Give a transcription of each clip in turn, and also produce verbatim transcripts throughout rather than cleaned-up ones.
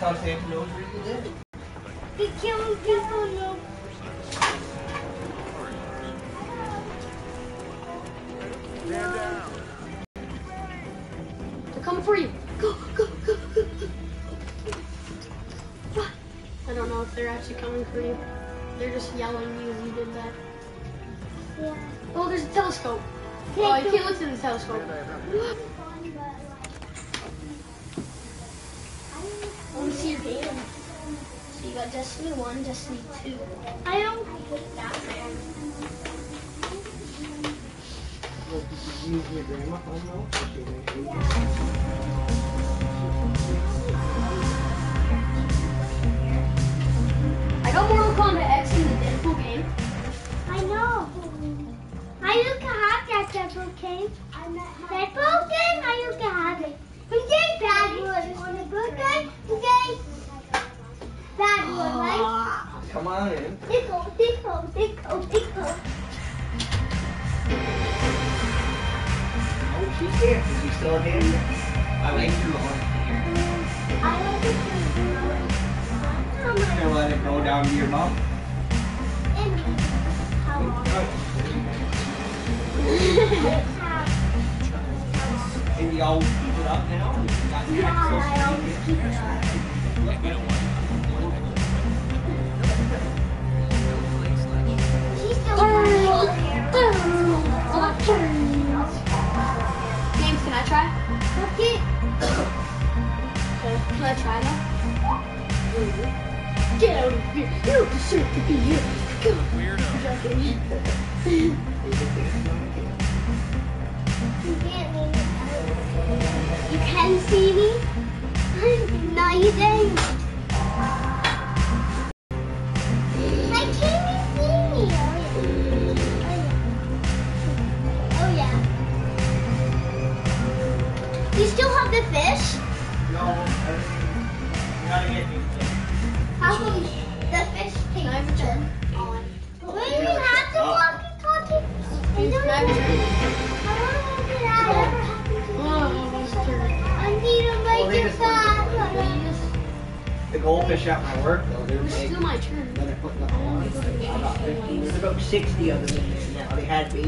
how Santa knows where you live. Be killing people now. Stand down. They're coming for you. Go, go, go, go, go. I don't know if they're actually coming for you. They're just yelling because you did that. Yeah. Oh, there's a telescope. Take Oh, you the- can't look through the telescope. I want to see your game. So you got Destiny one, Destiny two. I don't. Use your grandma phone though? I got Mortal Kombat X in the Deadpool game. I know. I used to have that Deadpool game. Deadpool game, I used to have it. You say bad word. On a good day, you say bad word, right? Come on in. Tickle, tickle, tickle, tickle. Oh, she's here. Is she still here? I like her on here. I like it too. I'm gonna let it go down to your mom. And how long? And you all keep it up now? You got your Yeah, social I always media? keep it up. She's still James, can I try? Okay. Okay, can I try now? Get out of here. You don't deserve to be here. Go. Weirdo. You can't leave me. You can see me? No, you didn't. I can't even see me. Oh, yeah. Oh, yeah. You still have the fish? No, you gotta get me. How come the fish Can I have a turn? on? Wait, you have to walk and talk it. I don't Can I have a turn? I don't know if that ever happened to me. Oh, I was a turn. I need to Well, make they it just- back. The goldfish at my work though, they're It was big. still my turn. Then they're putting up on about fifteen. There's about sixty of them in there now. They had me.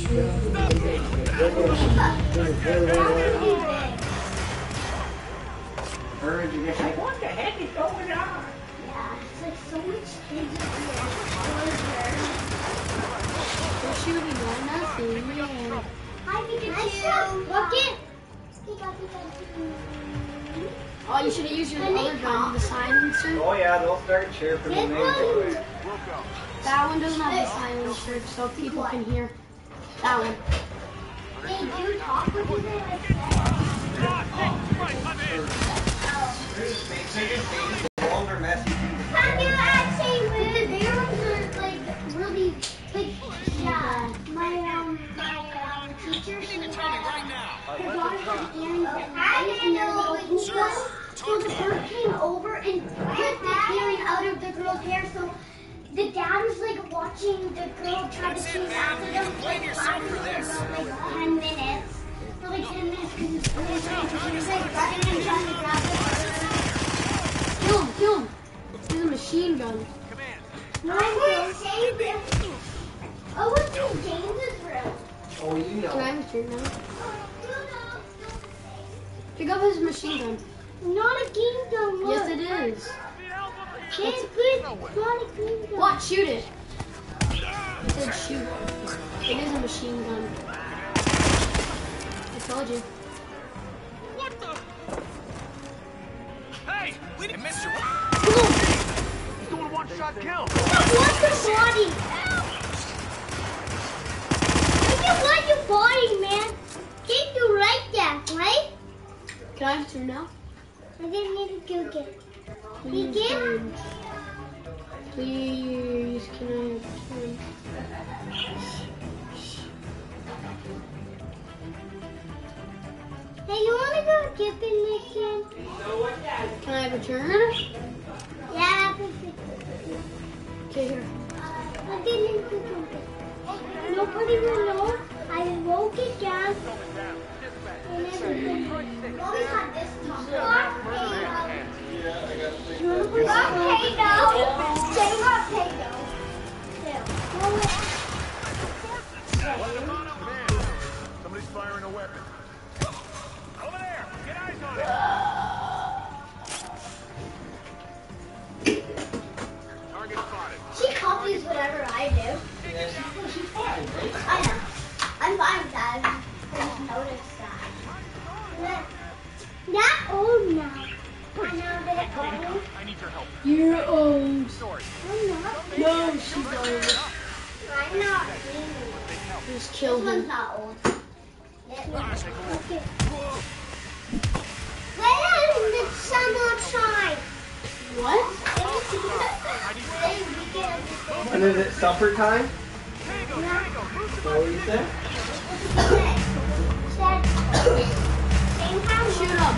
Birds are just like, what the heck is going on? Yeah, it's like so much kids in They're shooting at nothing. Yeah. Hi, Pikachu. Look it. Oh, you should have used your other gun, the silencer. Oh yeah, they'll start chirping when they enjoy it. That one doesn't have the silencer, so people can hear. That one. They do talk with you like that. Longer messy. Have you actually read their ones are like really like yeah. My um my um teacher she had her daughter had earrings and I didn't know like this one. So the bird came over and ripped the earring out of the girl's hair. So the dad was like watching the girl try to chase after them for like five minutes, about like ten minutes. For like ten minutes because she was like running and trying to grab the bird. Kill him, kill him. He's a machine gun. I would say this. I would say James's room. Oh, you Can I know. have a turn now? Pick up his machine gun. Not a kingdom. Yes, it is. It's good. Not a kingdom. Watch, shoot it. It said shoot. It is a machine gun. I told you. What the? Hey, we didn't miss your. Kill him. He's doing one shot kill. What's the body? I just want your body, man. Can't do like that, right? Can I have a turn now? I didn't need to do it. Please, Begin? turn. Please, can I have a turn? Hey, you want to go dipping again? Can I have a turn? Yeah. Okay, here. I didn't do it. Nobody will know. I broke it down. And everything. Well, we got this top. Rock Pay-Dough. Say Rock Pay-Dough. Somebody's firing a weapon. Over there! Get eyes on it! Target spotted. She copies whatever I do. She's fine, right? I know. I'm fine with that. I just noticed that. Not old now. I'm not a bit old. I need your help. You're old. Sorry. I'm not. No, she's old. I'm not. Just This kill one's him. not old. Okay. Whoa. When is the summertime? What? When is it supper time? Tango, Tango, move to What were you saying? Same time? Shoot him.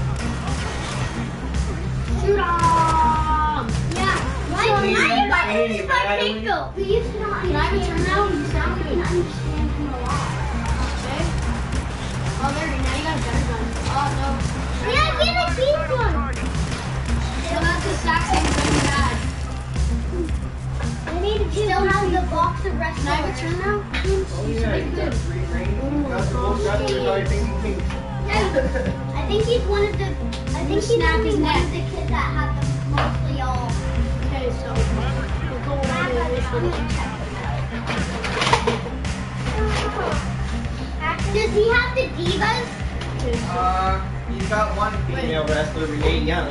Shoot off! Yeah. Why Shoot why him. are you Shoot going him, to Adam. Pickle? We used to not Can I have a turn now? You sound I can good. understand him a lot. Okay. Oh, there you go. Now you got a better gun. Oh, no. Yeah, get a cheap one. So that's the exact same gun you had. I need to still have the box of rest. Can I have a turn now? Oh yeah, you got three rings. Got the most gutters, I think, think. I think he's one of the. I think he's Snap only his one neck. of the kids that have them mostly all. Okay, so we'll go I'm over this gonna one. check them out. Does he have the divas? Okay, so Uh, he's got one female wrestler, Renee Young.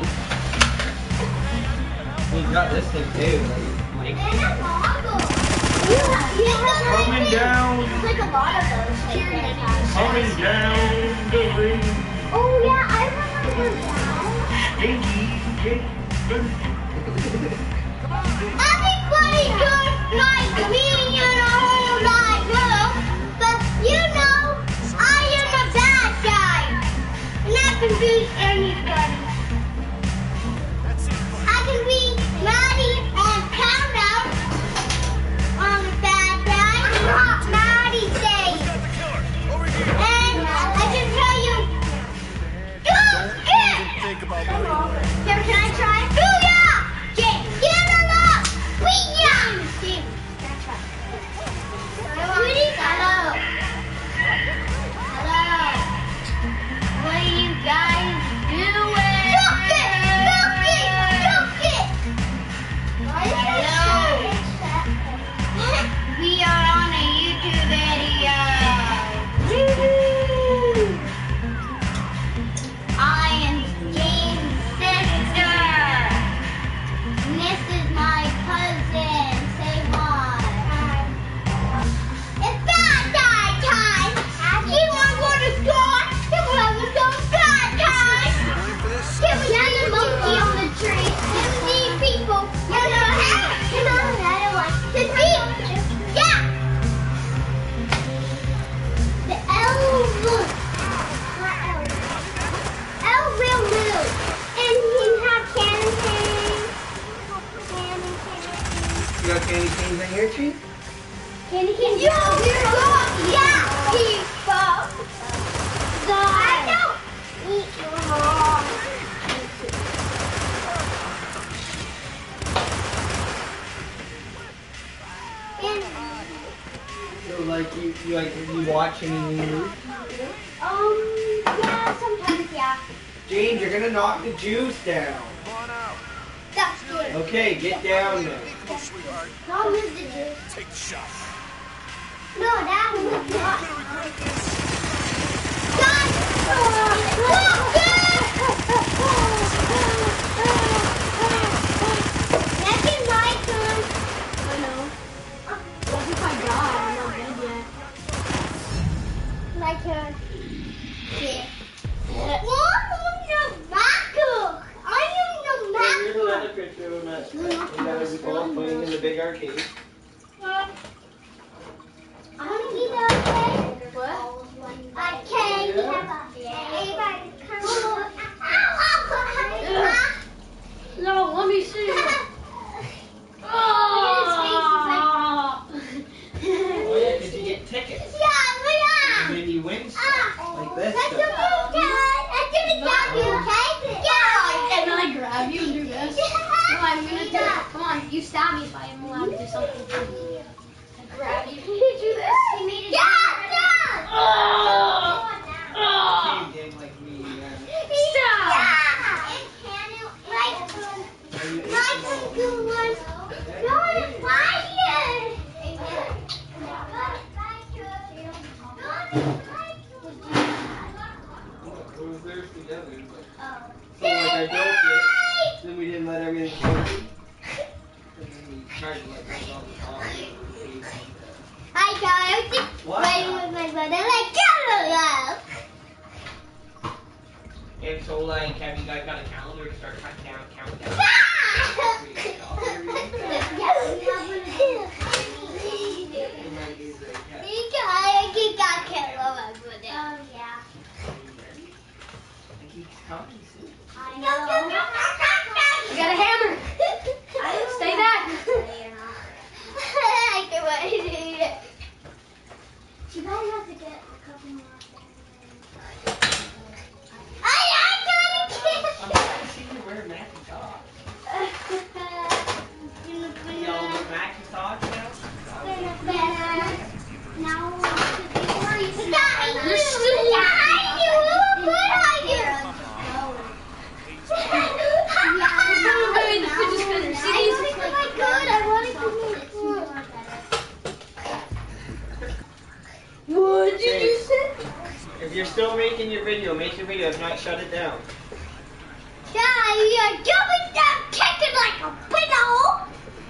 He's got this thing too. Like, And a goggle. Yeah, he has coming down, It's like a lot of those. Like, coming down the ring. oh yeah, I remember that. Stinky Jason. Everybody just like me in a whole wide world, but you know, I am a bad guy, and I can beat anybody. That's it. I can beat Maddie and Countdown. I'm a bad guy. I'm not Maddie says. Got the killer. Over here. And I can tell you, go get! Think about moving. Here, can I try? Booyah! Get, get him up! Booyah! Sweetie, hello. Hello. What are you guys doing? Look it! Look it! Look it! Hello. We are on a YouTube video. I am James' sister. And this is my cousin. Say hi. It's bad guy time. He wants to go to school. He wants to go bad time. Waiting for this. Here we have the monkey on the tree. And these people. You know, you know, I don't like the sheep. Yeah. The elf. What elf? Elf will move. And he have cannon canes. Cannon canes. You got candy canes in your tree? Candy canes. Yo, you're wrong. Yeah, people. So I don't eat your mom. And, So like you, you like you watch any movies? um, yeah, sometimes, yeah. James, you're gonna knock the juice down. Come on out. That's good. Okay, get down there. Come, sweetheart. Mom is the juice. Take the shot. No, that was not. You're gonna regret this. God! Second my turn. I know. What if I die? I'm not dead yet. My turn. Yeah. What on the back? I am the back. Here's another picture of us. We guys are all playing in the big arcade. I want to eat okay. What? Okay, we have a everybody come on. Ow, ow, No, let me see. ow. Oh. Oh yeah, 'cause you get tickets. Yeah, yeah. And then you win stuff. Ah, Like this That's stuff. a move, Dad. I'm gonna grab you, okay? Yeah. And then I grab you. you stab me if I am allowed to do something. I grab you. Did you do this? He made it. Yeah, yeah. Oh! Same game like me. Yeah. Stop! Yeah. And can it like like do one? No, it's fire. It was theirs together. Oh. So like I built it, then we didn't let everything go. And then we tried to let those on the top. I got it. What? Playing with my brother like go. And Sola and Kevin, you guys got a calendar to start counting down, counting down. Oh yeah. He's talking soon. I know. You got a hammer. Stay back. I can wait to eat it. She probably has to get a couple more. I I I'm glad to see you wear Macintosh. Y'all look Macintosh now? Now, You're still behind you. Who put on you? Wait, the fidget spinner. See I these? want to come my good. I want to come my good. What did you say? If you're still making your video, make your video. If not, shut it down. Yeah, you're jumping down, kicking like a pinhole.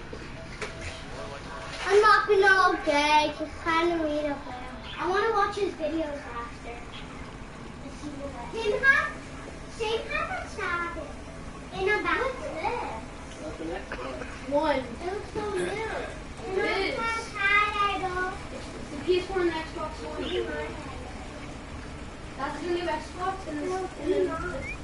I'm not gonna all day, just kind of read up there. I want to watch his videos after. Him have, Shane have a chat in about this. What's the next one? One. It looks so new. It And is. I have idol. The P S four and the Xbox One. That's the new Xbox and the and then the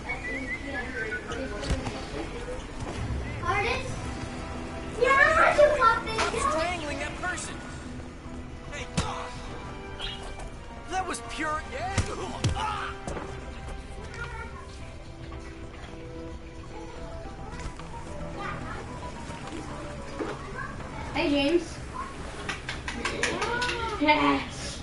Artist? Yeah, I want to pop this. Strangling that person. Hey, God. That was pure. Yeah. Ah! Hey James. Yes.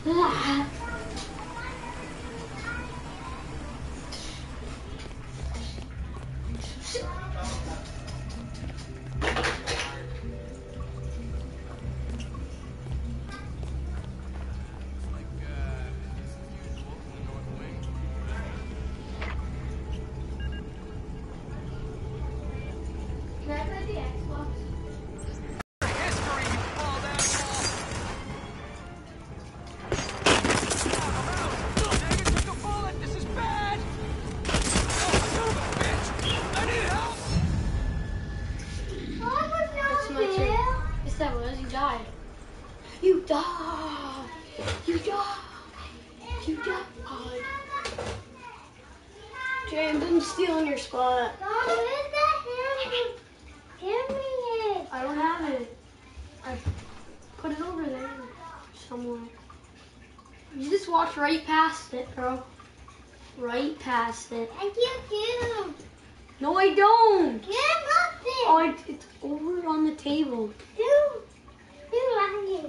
Can I play the Xbox? History, you fall down David took a bullet. This is bad. Oh, son of a bitch. I need help. Oh, It's no, my turn. Bill. Yes, that was. You died. You died. You died. You died. James, I'm stealing your spot. Don, where's that hammer? Give me it. I don't have it. I put it over there somewhere. You just walked right past it, bro. Right past it. And you too. No, I don't. Give up it. Oh, it, it's over on the table. Do. Do lying.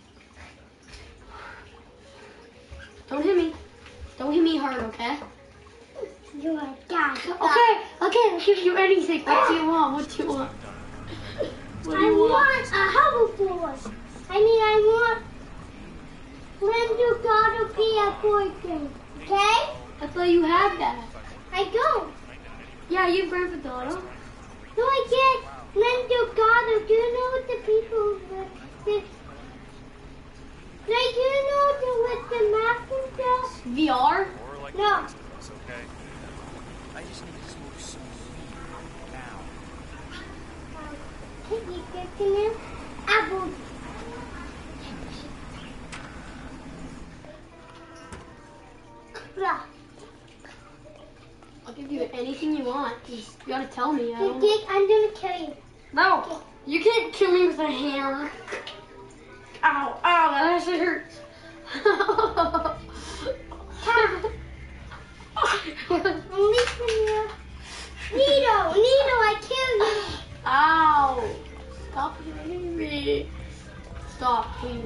Don't hit me. Don't hit me hard, okay? You are done. Okay, okay, I'll give you anything. What do you want? What do you want? What do I you want a hoverboard. I mean, I want when you gotta be a boyfriend. Okay? I thought you had that. I don't. Yeah, you have Grand Theft Auto. No, I can't. When you gotta, do you know what the people with the like, you know the with the mask and stuff? V R? No. It's okay. I just need to smoke some weed now. Can you get to him? Apple. Blah. I'll give you anything you want. You just gotta tell me. I You don't... think I'm gonna kill you? No, you can't kill me with a hammer. Ow, ow, that actually hurts. I'm leaving you. Nito, Nito, I killed you. Ow. Stop baby. Stop, please.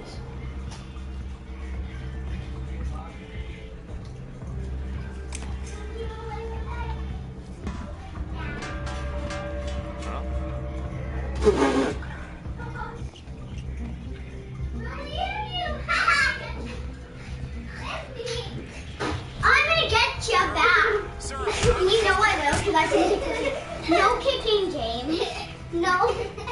I'm gonna get you back. You know I will, because I said no kicking game. No.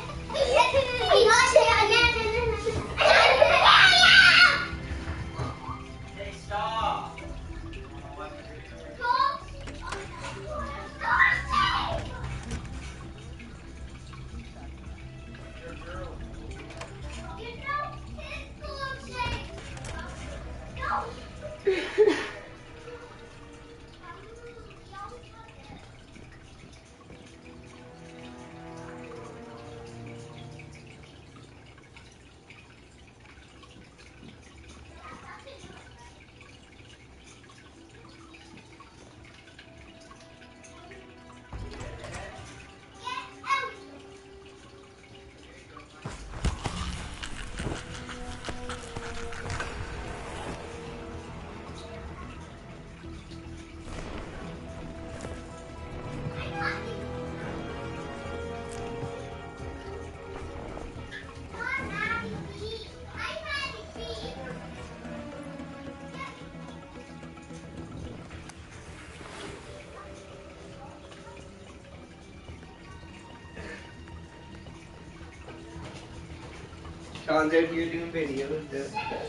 Hey, stop! Sean's out here doing videos. Dude.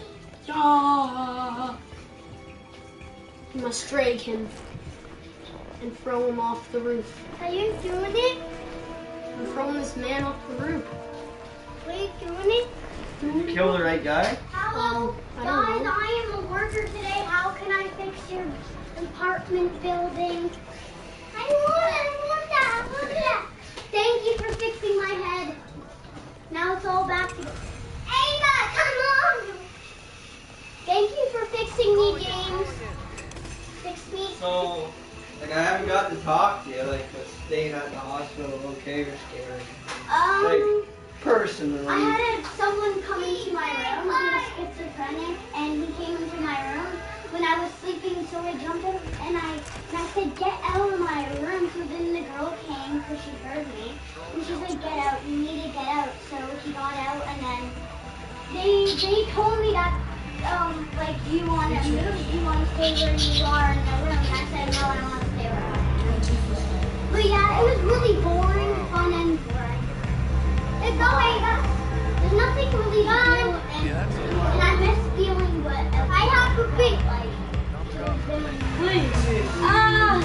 Ah. You must drag him and throw him off the roof. Are you doing it? I'm throwing this man off the roof. Are you doing it? Did you kill the right guy? Hello, Um, I don't guys, know. I am a worker today. How can I fix your apartment building? I want it, I want that, I want that. Thank you for fixing my head. Now it's all back to... Ava, come on! Thank you for fixing me, James. Fix me. So, like, I haven't got to talk to you, like, but staying at the hospital, okay, or scary? Um... Like, personally. I had a, someone come into my room, he was schizophrenic, and he came into my room when I was sleeping, so I jumped out, and I, and I said, get out of my room, so then the girl came, because she heard me, and she's like, get out, you need to get out, so he got out, and then they, they told me that, um, like, do you want to move, do you want to stay where you are in the room, and I said, no, I want to stay where I am. But yeah, it was really boring, fun, and boring. It's going up. There's nothing really fun, and, and I miss feeling what I have to think like. Please. Ah.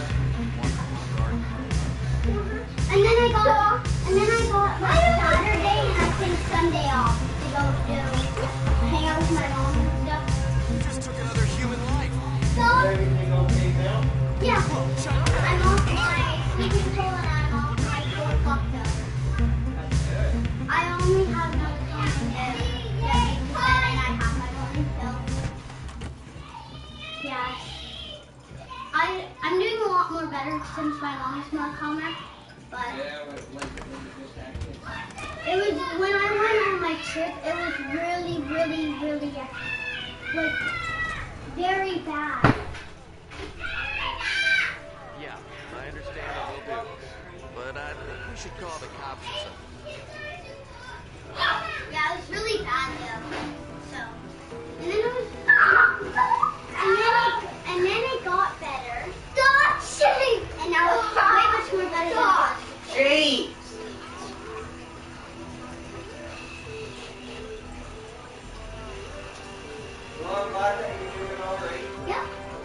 And then I got, and then I got like Saturday and I think Sunday off to go to hang out with my mom and stuff. You just took another human life. So Everything okay now? yeah, I'm off my sleeping pill and I'm off my four fucked up. I only have no time to get into bed and I have my morning pill. Yeah. I, I'm doing a lot more better since my mom is more calmer. But Yeah, but like, when you just acted. it was, when I went on my trip, it was really, really, really, like, very bad. Yeah, I understand I will do. But I think we should call the cops or something. Yeah, it was really bad though. So, and then it was, and then it, and then it got better. Stop shitting! And now it's way much more better than it was. Jeez! Well, I'm glad that you're doing alright. Yep.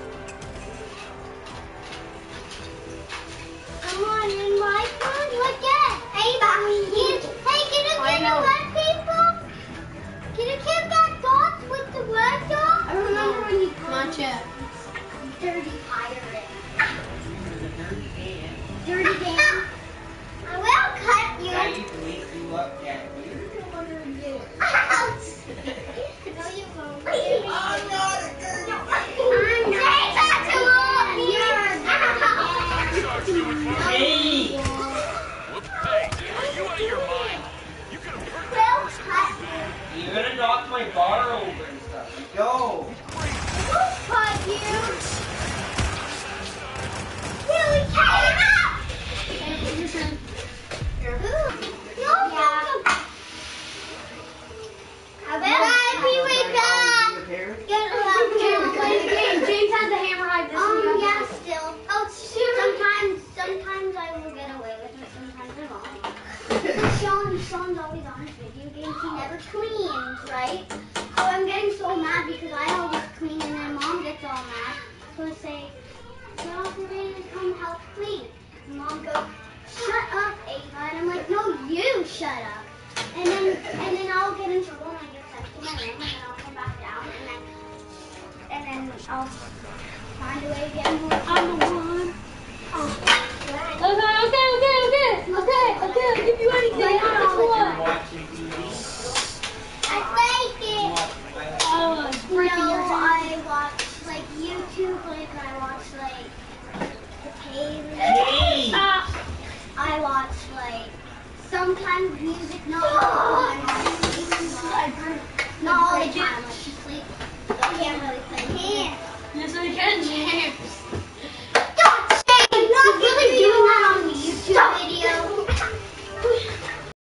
Come on in my phone. Look at it. Hey, Mommy. Hey, can a I kid know. red people? Can a kid get dots with the red dot? I remember when you not yet. my bar over and stuff. Go. But you really can't. Okay, your turn. Here. No, yeah. I bet be right back. Get Okay, play the game. James has the hammer. I just Um, yeah, still. Oh, sometimes, sometimes I will get away with it. Sometimes I won't. Sean, Sean's always on his video games. He never cleans, right? So I'm getting so mad because I always clean and then Mom gets all mad. So I say, well, we're going to come help clean. And Mom goes, shut up, Ava. And I'm like, no, you shut up. And then, and then I'll get in trouble and I get sent to my room and then I'll come back down and then, and then I'll find a way to get more. I'm the one. Oh. Okay, okay, okay, okay, okay, okay. I'll give you anything. How much You're one? watching T V. I like You it. watch my Oh, it's breaking No, your hand. I watch like YouTube, like I watch like the Cave. Hey! Ah. I watch like sometimes music, not all the time. Not all the time. Like